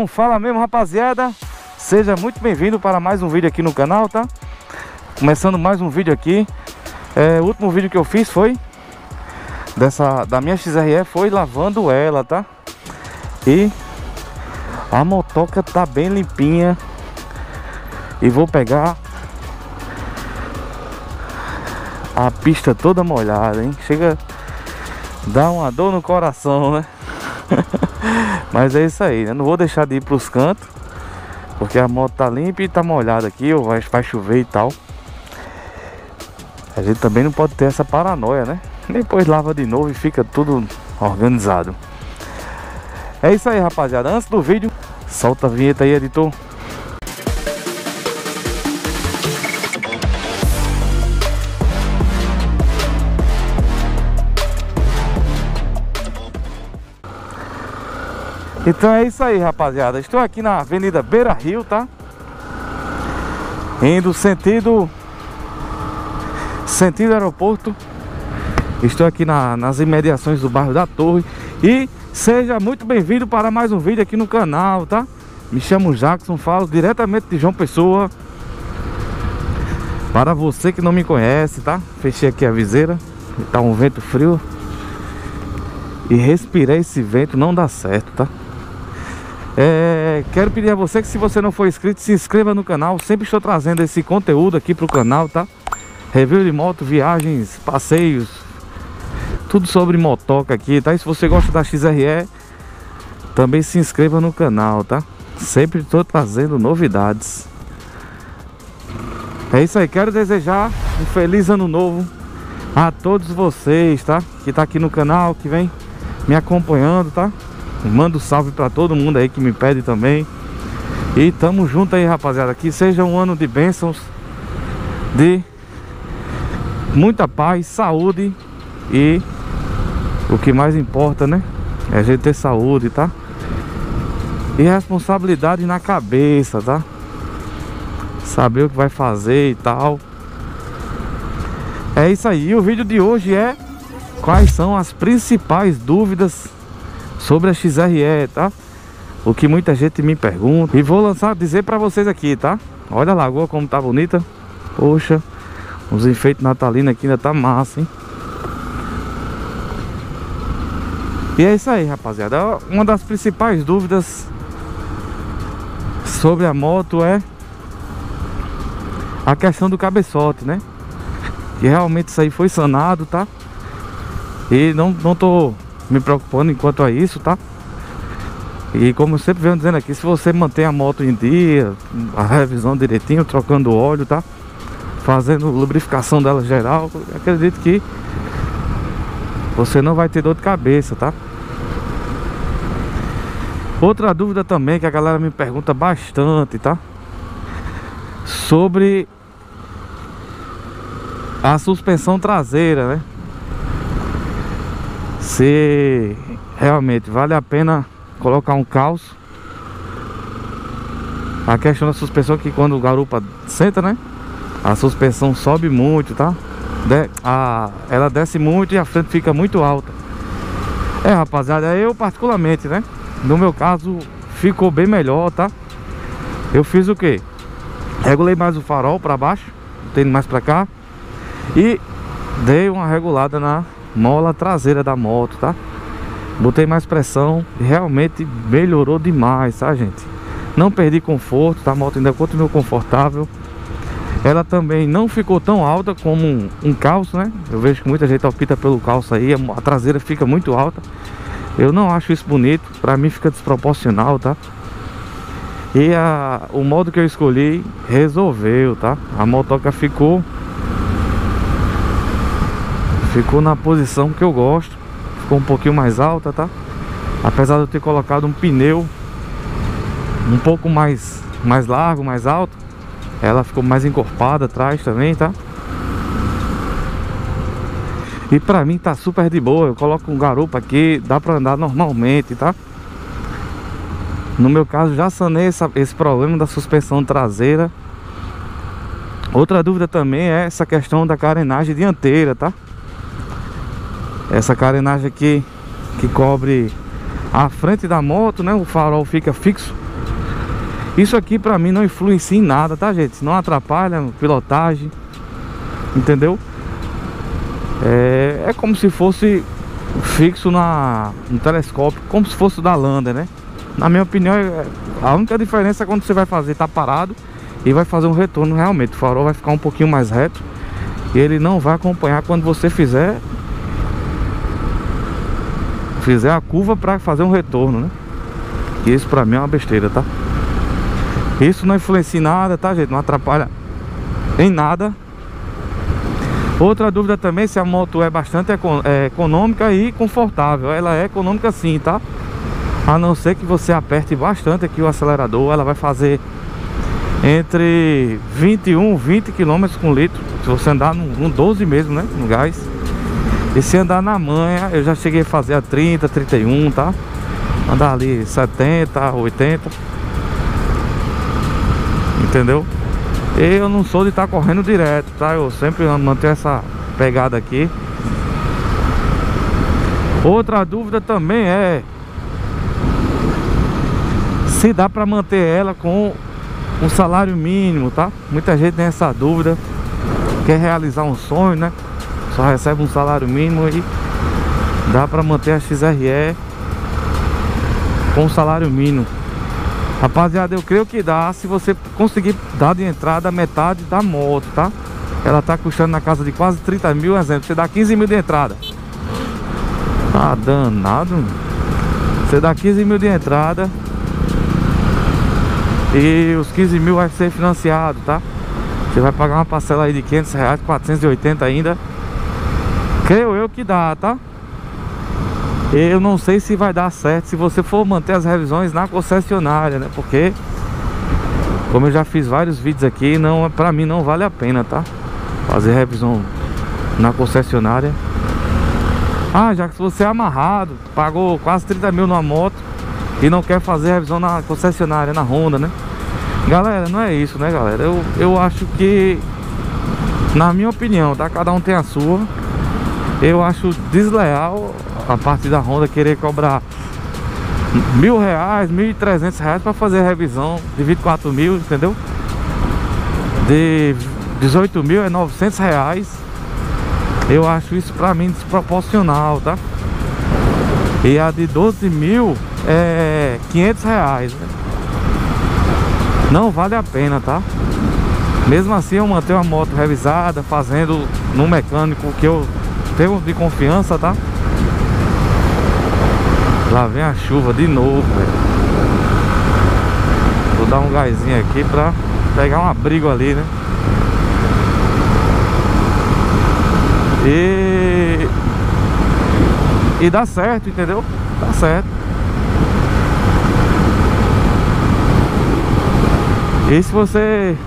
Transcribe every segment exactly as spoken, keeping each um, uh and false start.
Então fala mesmo, rapaziada. Seja muito bem-vindo para mais um vídeo aqui no canal, tá? Começando mais um vídeo aqui. é, O último vídeo que eu fiz foi dessa, da minha X R E, foi lavando ela, tá? E a motoca tá bem limpinha. E vou pegar a pista toda molhada, hein? Chega a dar uma dor no coração, né? Mas é isso aí, né? Não vou deixar de ir pros cantos, porque a moto tá limpa e tá molhada aqui, ou vai, vai chover e tal. A gente também não pode ter essa paranoia, né? Depois lava de novo e fica tudo organizado. É isso aí, rapaziada. Antes do vídeo, solta a vinheta aí, editor. Então é isso aí, rapaziada. Estou aqui na Avenida Beira Rio, tá? Indo sentido Sentido aeroporto. Estou aqui na, nas imediações do bairro da Torre. E seja muito bem-vindo para mais um vídeo aqui no canal, tá? Me chamo Jackson, falo diretamente de João Pessoa. Para você que não me conhece, tá? Fechei aqui a viseira. Tá um vento frio. E respirei esse vento, não dá certo, tá? É, quero pedir a você que, se você não for inscrito, se inscreva no canal. Sempre estou trazendo esse conteúdo aqui pro canal, tá? Review de moto, viagens, passeios, tudo sobre motoca aqui, tá? E se você gosta da X R E, também se inscreva no canal, tá? Sempre estou trazendo novidades. É isso aí, quero desejar um feliz ano novo a todos vocês, tá? Que tá aqui no canal, que vem me acompanhando, tá? Mando salve pra todo mundo aí que me pede também. E tamo junto aí, rapaziada. Que seja um ano de bênçãos, de muita paz, saúde. E o que mais importa, né? É a gente ter saúde, tá? E responsabilidade na cabeça, tá? Saber o que vai fazer e tal. É isso aí. E o vídeo de hoje é quais são as principais dúvidas sobre a X R E, tá? O que muita gente me pergunta. E vou lançar, dizer pra vocês aqui, tá? Olha a lagoa como tá bonita. Poxa, os enfeites natalinos aqui ainda tá massa, hein? E é isso aí, rapaziada. Uma das principais dúvidas sobre a moto é a questão do cabeçote, né? Que realmente isso aí foi sanado, tá? E não, não tô me preocupando enquanto a isso, tá? E como eu sempre venho dizendo aqui, se você mantém a moto em dia, a revisão direitinho, trocando óleo, tá? Fazendo lubrificação dela geral, acredito que você não vai ter dor de cabeça, tá? Outra dúvida também que a galera me pergunta bastante, tá? Sobre a suspensão traseira, né? Se realmente vale a pena colocar um calço. A questão da suspensão é que quando o garupa senta, né? A suspensão sobe muito, tá? De, a, ela desce muito e a frente fica muito alta. É, rapaziada, eu particularmente, né? No meu caso, ficou bem melhor, tá? Eu fiz o que? Regulei mais o farol pra baixo, tendo mais pra cá. E dei uma regulada na mola traseira da moto, tá? Botei mais pressão e realmente melhorou demais, tá, gente? Não perdi conforto, tá? A moto ainda continuou confortável. Ela também não ficou tão alta como um, um calço, né? Eu vejo que muita gente opta pelo calço aí. A traseira fica muito alta. Eu não acho isso bonito. Pra mim fica desproporcional, tá? E a, o modo que eu escolhi resolveu, tá? A motoca ficou Ficou na posição que eu gosto. Ficou um pouquinho mais alta, tá? Apesar de eu ter colocado um pneu um pouco mais, mais largo, mais alto, ela ficou mais encorpada atrás também, tá? E pra mim tá super de boa. Eu coloco um garupa aqui, dá pra andar normalmente, tá? No meu caso já sanei essa, esse problema da suspensão traseira. Outra dúvida também é essa questão da carenagem dianteira, tá? Essa carenagem aqui que cobre a frente da moto, né? O farol fica fixo Isso aqui pra mim não influencia em nada, tá, gente? Não atrapalha a pilotagem, entendeu? É, é como se fosse fixo na, no telescópio, como se fosse o da Lander, né? Na minha opinião, é, a única diferença é quando você vai fazer, tá parado e vai fazer um retorno realmente. O farol vai ficar um pouquinho mais reto e ele não vai acompanhar quando você fizer Fizer a curva pra fazer um retorno, né? E isso pra mim é uma besteira, tá? Isso não influencia em nada, tá, gente? Não atrapalha em nada. Outra dúvida também, se a moto é bastante econ é, econômica e confortável. Ela é econômica sim, tá? A não ser que você aperte bastante aqui o acelerador. Ela vai fazer entre vinte e um, vinte quilômetros com litro. Se você andar no, no doze mesmo, né? No gás. E se andar na manha, eu já cheguei a fazer a trinta, trinta e um, tá? Andar ali setenta, oitenta. Entendeu? Eu não sou de estar correndo direto, tá? Eu sempre mantenho essa pegada aqui. Outra dúvida também é se dá pra manter ela com um salário mínimo, tá? Muita gente tem essa dúvida. Quer realizar um sonho, né? Só recebe um salário mínimo e dá pra manter a X R E com um salário mínimo. Rapaziada, eu creio que dá se você conseguir dar de entrada metade da moto, tá? Ela tá custando na casa de quase trinta mil, exemplo. Você dá quinze mil de entrada. Tá danado. Você dá quinze mil de entrada e os quinze mil vai ser financiado, tá? Você vai pagar uma parcela aí de quinhentos reais, quatrocentos e oitenta ainda. Creio eu que dá, tá? Eu não sei se vai dar certo se você for manter as revisões na concessionária, né? Porque, como eu já fiz vários vídeos aqui, não, pra mim não vale a pena, tá? Fazer revisão na concessionária. Ah, já que você é amarrado, pagou quase trinta mil numa moto e não quer fazer revisão na concessionária, na Honda, né? Galera, não é isso, né, galera? Eu, eu acho que, na minha opinião, tá? Cada um tem a sua. Eu acho desleal a parte da Honda querer cobrar mil reais, mil e trezentos reais pra fazer a revisão de vinte e quatro mil, entendeu? De dezoito mil é novecentos reais. Eu acho isso pra mim desproporcional, tá? E a de doze mil é quinhentos reais, né? Não vale a pena, tá? Mesmo assim eu mantenho a moto revisada, fazendo no mecânico que eu tenho de confiança, tá? Lá vem a chuva de novo, velho. Vou dar um gásinho aqui pra pegar um abrigo ali, né? E... E dá certo, entendeu? Dá certo. E se você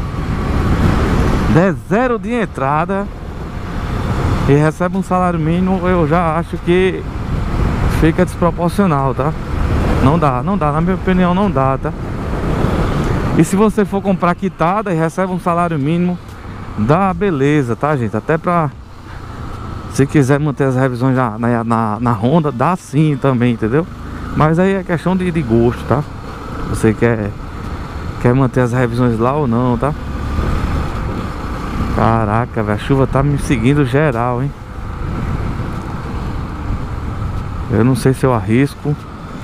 der zero de entrada e recebe um salário mínimo, eu já acho que fica desproporcional, tá? Não dá, não dá, na minha opinião não dá, tá? E se você for comprar quitada e recebe um salário mínimo, dá beleza, tá, gente? Até pra, se quiser manter as revisões na, na, na, na Honda, dá sim também, entendeu? Mas aí é questão de, de gosto, tá? Você quer, quer manter as revisões lá ou não, tá? Caraca, velho, a chuva tá me seguindo geral, hein? Eu não sei se eu arrisco.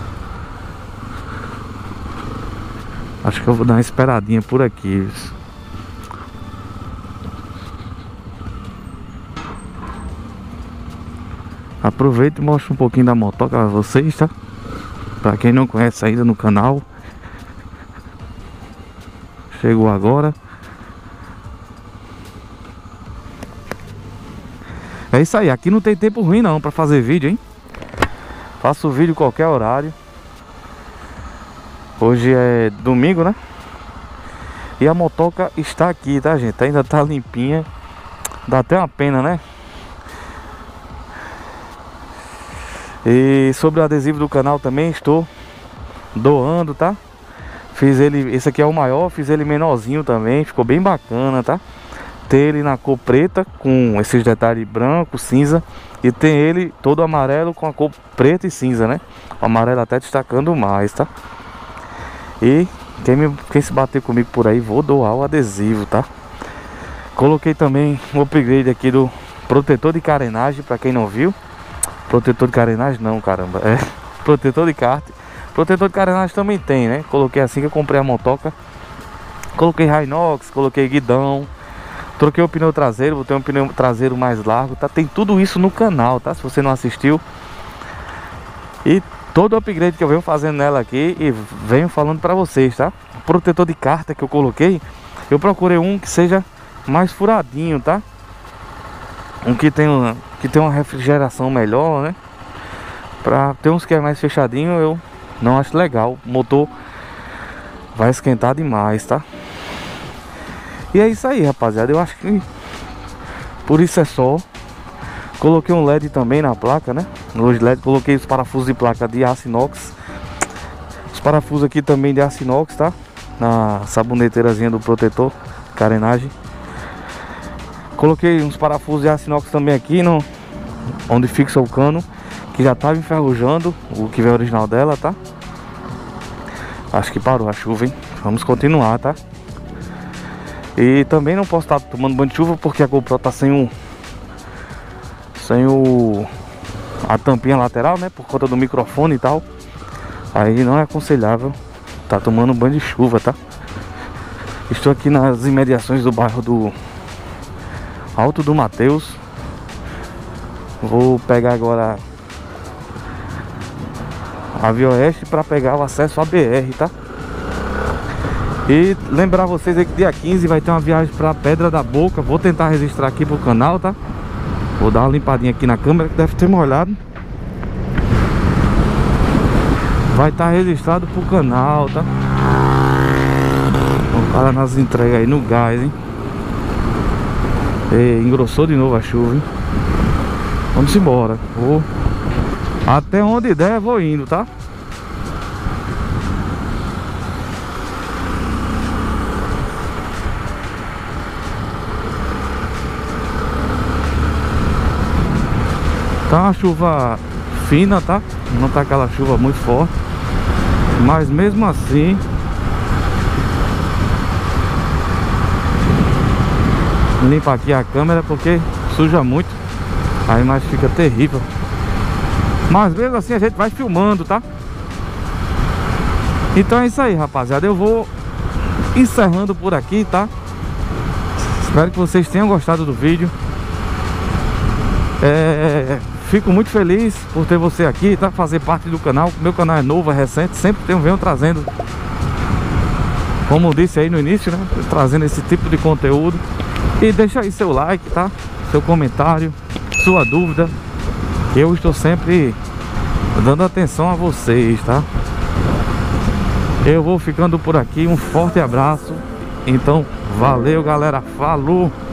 Acho que eu vou dar uma esperadinha por aqui. Aproveito e mostro um pouquinho da motoca pra vocês, tá? Pra quem não conhece ainda no canal, chegou agora. É isso aí, aqui não tem tempo ruim não pra fazer vídeo, hein? Faço vídeo qualquer horário. Hoje é domingo, né? E a motoca está aqui, tá, gente? Ainda tá limpinha. Dá até uma pena, né? E sobre o adesivo do canal também estou doando, tá? Fiz ele, esse aqui é o maior, fiz ele menorzinho também. Ficou bem bacana, tá? Tem ele na cor preta com esses detalhes branco, cinza. E tem ele todo amarelo com a cor preta e cinza, né? O amarelo até destacando mais, tá? E Quem, me, quem se bater comigo por aí, vou doar o adesivo, tá? Coloquei também um upgrade aqui do protetor de carenagem, pra quem não viu. Protetor de carenagem não, caramba. É protetor de kart. Protetor de carenagem também tem, né? Coloquei assim que eu comprei a motoca. Coloquei Hinox, coloquei guidão. Troquei o pneu traseiro, vou ter um pneu traseiro mais largo, tá? Tem tudo isso no canal, tá? Se você não assistiu. E todo o upgrade que eu venho fazendo nela aqui e venho falando pra vocês, tá? O protetor de carta que eu coloquei, eu procurei um que seja mais furadinho, tá? Um que tem uma, que tem uma refrigeração melhor, né? Pra ter uns que é mais fechadinho, eu não acho legal. O motor vai esquentar demais, tá? E é isso aí, rapaziada. Eu acho que por isso é só. Coloquei um L E D também na placa, né? Luz L E D, coloquei os parafusos de placa de aço inox. Os parafusos aqui também de aço inox, tá? Na saboneteirazinha do protetor, carenagem. Coloquei uns parafusos de aço inox também aqui no, onde fixa o cano, que já tava enferrujando, o que vem original dela, tá? Acho que parou a chuva, hein? Vamos continuar, tá? E também não posso estar tomando banho de chuva porque a GoPro tá sem o Sem o a tampinha lateral, né? Por conta do microfone e tal. Aí não é aconselhável tá tomando banho de chuva, tá? Estou aqui nas imediações do bairro do Alto do Mateus. Vou pegar agora a Via Oeste para pegar o acesso à B R, tá? E lembrar vocês aí que dia quinze vai ter uma viagem pra Pedra da Boca. Vou tentar registrar aqui pro canal, tá? Vou dar uma limpadinha aqui na câmera que deve ter molhado. Vai estar registrado pro canal, tá? O cara nas entregas aí no gás, hein? E engrossou de novo a chuva, hein? Vamos embora. Vou até onde der, vou indo, tá? Tá uma chuva fina, tá? Não tá aquela chuva muito forte. Mas mesmo assim limpa aqui a câmera porque suja muito. A imagem fica terrível. Mas mesmo assim a gente vai filmando, tá? Então é isso aí, rapaziada. Eu vou encerrando por aqui, tá? Espero que vocês tenham gostado do vídeo. É... Fico muito feliz por ter você aqui, tá? Fazer parte do canal. Meu canal é novo, é recente. Sempre tenho, venho trazendo, como eu disse aí no início, né? Trazendo esse tipo de conteúdo. E deixa aí seu like, tá? Seu comentário, sua dúvida. Eu estou sempre dando atenção a vocês, tá? Eu vou ficando por aqui. Um forte abraço. Então, valeu, galera. Falou!